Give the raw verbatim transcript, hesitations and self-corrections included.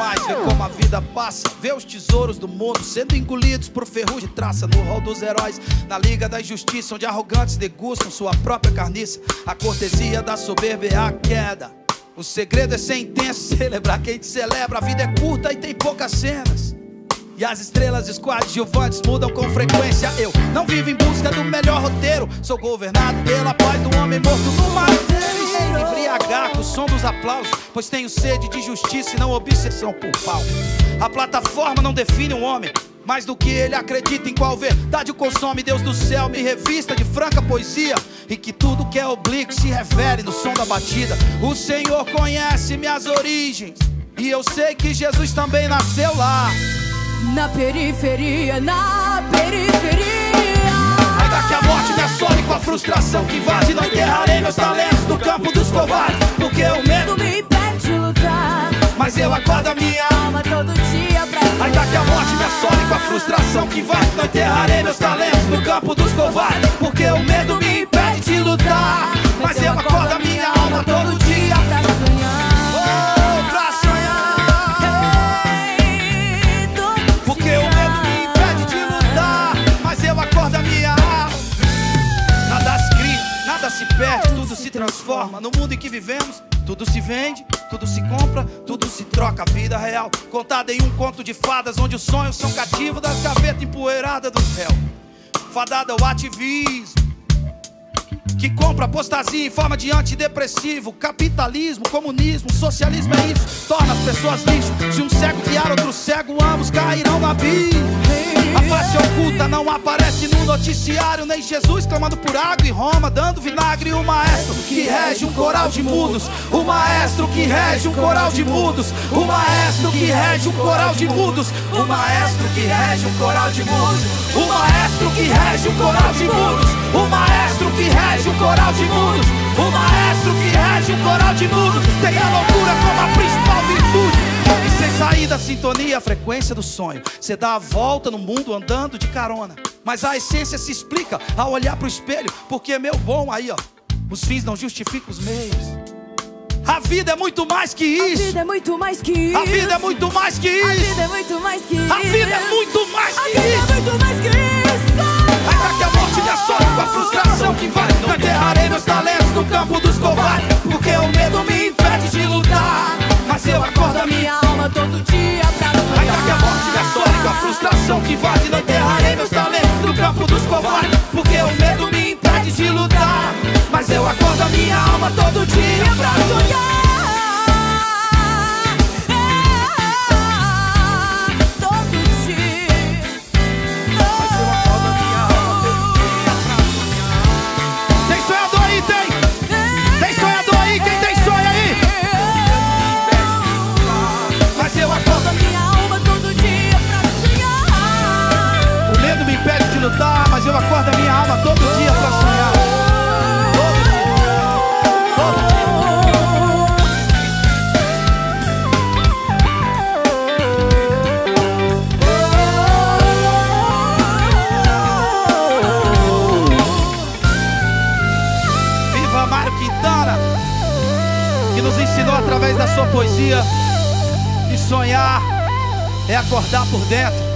mais, vê como a vida passa, vê os tesouros do mundo sendo engolidos por ferrugem de traça. No rol dos heróis, na liga da injustiça, onde arrogantes degustam sua própria carniça. A cortesia da soberba é a queda. O segredo é ser intenso, celebrar quem te celebra. A vida é curta e tem poucas cenas, e as estrelas coadjuvantes mudam com frequência. Eu não vivo em busca do melhor roteiro, sou governado pela paz do homem morto no madeiro. Me embriagar com o som dos aplausos, pois tenho sede de justiça e não obsessão por pau. A plataforma não define um homem mais do que ele acredita, em qual verdade o consome. Deus do céu me revista de franca poesia, e que tudo que é oblíquo se revele no som da batida. O Senhor conhece minhas origens, e eu sei que Jesus também nasceu lá, na periferia, na periferia. Ainda que a morte me assole com a frustração que invade, não enterrarei meus talentos no campo dos covardes, porque o medo me impede de lutar, mas eu acordo a minha alma todo dia pra sonhar. Ainda que a morte me assole com a frustração que invade, não enterrarei meus talentos no campo dos covardes, porque o medo me impede de lutar, mas eu acordo a minha alma todo dia pra sonhar. Oh, pra sonhar. Porque o medo me impede de lutar, mas eu acordo a minha alma. Nada se cria, nada se perde, tudo se transforma. No mundo em que vivemos, tudo se vende, tudo se compra, tudo se troca. A vida real contada em um conto de fadas, onde os sonhos são cativos das gavetas empoeiradas do céu. Fadada ao ativismo, que compra apostasia em forma de antidepressivo. Capitalismo, comunismo, socialismo é isso, torna as pessoas lixo. Se um cego guiar outro cego, ambos cairão no abismo. A face oculta não aparece no noticiário, nem Jesus clamando por água em Roma, dando vinagre. O maestro que rege um coral de mudos, o maestro que rege um coral de mudos, o maestro que rege um coral de mudos, o maestro que rege um coral de mudos, o maestro que rege um coral de mudos, o maestro que rege um coral de mudos, o maestro que rege um coral de mudos. Tem a loucura como a principal virtude, e sem sair da sintonia, a frequência do sonho. Cê dá a volta no mundo andando de carona, mas a essência se explica ao olhar pro espelho, porque meu bom, aí ó, os fins não justificam os meios. A vida é muito mais que isso. A vida é muito mais que isso. A vida é muito mais que isso. A vida é muito mais que isso. A vida é muito mais que isso. A vida é muito mais que isso. Ainda que a morte me assole com a frustração que invade, não enterrarei meus talentos no campo dos covardes, porque o medo me impede de lutar, mas eu acordo a minha alma todo dia pra sonhar. Ainda que a morte me assole com a frustração que invade, não enterrarei meus talentos no campo dos covardes, porque o medo me impede de lutar, mas eu acordo a minha alma todo dia pra sonhar. Lutar, mas eu acordo a minha alma todo dia pra sonhar. Todo dia, todo dia. Viva Mário Quintana, que nos ensinou através da sua poesia que sonhar é acordar por dentro.